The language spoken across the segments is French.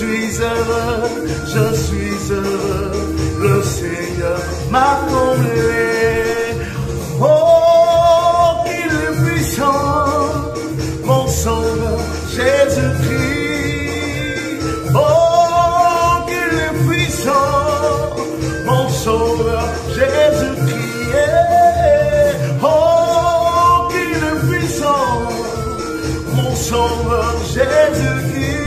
suis heureux, le Seigneur m'a comblé. Oh, qu'il est puissant, mon sauveur Jésus-Christ. Oh, qu'il est puissant, mon sauveur Jésus-Christ. Oh, qu'il est puissant, mon sauveur Jésus-Christ.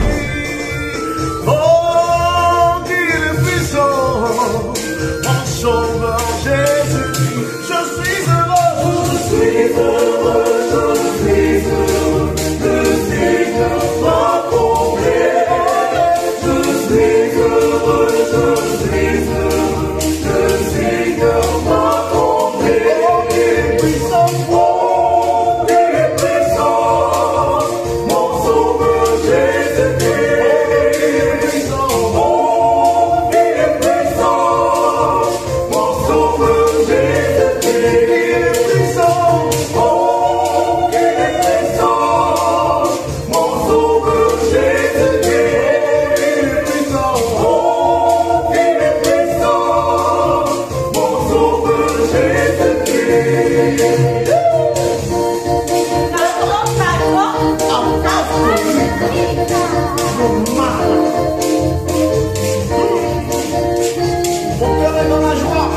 Oh, qu'il est puissant, mon sauveur Jésus-Christ. Je suis heureux, je suis heureux, je suis heureux, le Seigneur m'a comblé. Je suis heureux, je suis heureux, le Seigneur m'a comblé. Oh, qu'il est puissant, oh, qu'il est puissant, mon sauveur Jésus-Christ. Oh, qu'il est puissant, mon sauveur Jésus-Christ. Oh, qu'il est puissant, mon sauveur Jésus-Christ. Oh, qu'il est puissant, mon sauveur Jésus-Christ. Mon cœur est dans la joie.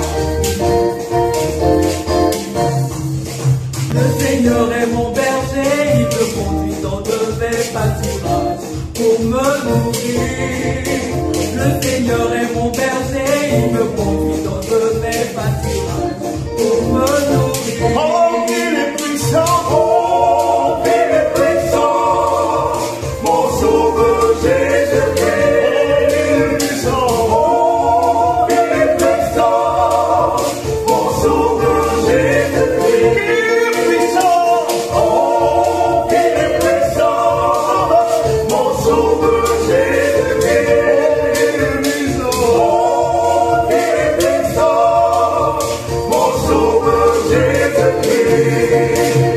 Le Seigneur est mon berger, il me conduit dans de verts pâturages pour me nourrir. Le Seigneur est mon berger, il me conduit dans de verts pâturages pour me nourrir. Oh, qu'il est puissant, oh, qu'il est puissant, mon sauveur Jésus-Christ. Oh, qu'il est puissant, mon sauveur Jésus-Christ. Qu'il est puissant, oh, qu'il est puissant, mon sauveur Jésus-Christ. Oh, qu'il est puissant, mon sauveur Jésus-Christ.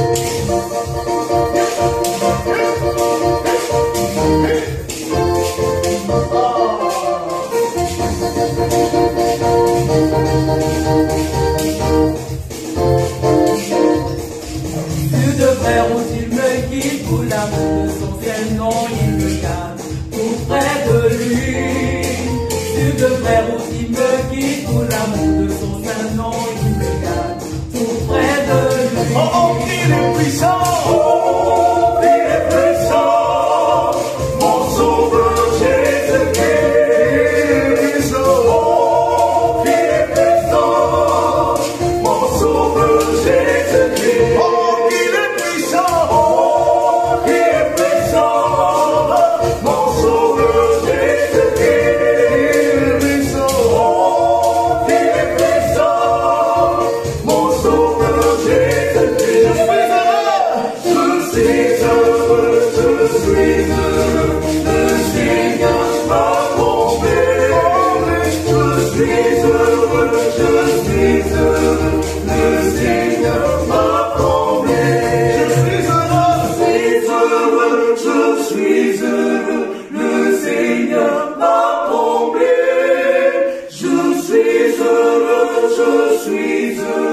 Plus de frères où il me guide, pour l'amour de son ciel, non, il me garde tout près de lui. Plus de frères où il me guide, pour l'amour de son sein, non, il me garde tout près de lui. Oh, qu'il est puissant, oh, qu'il est puissant, mon sauveur Jésus-Christ. Oh, qu'il est puissant, mon sauveur Jésus-Christ. Oh, qu'il est puissant, oh, qu'il est puissant, mon sauveur Jésus-Christ. Oh, qu'il est puissant, mon sauveur Jésus-Christ. Je suis heureux, je suis heureux, le Seigneur m'a comblé. Je suis heureux, je suis heureux, le Seigneur m'a comblé. Je suis heureux, je suis heureux, le Seigneur m'a comblé. Je suis heureux, je suis heureux.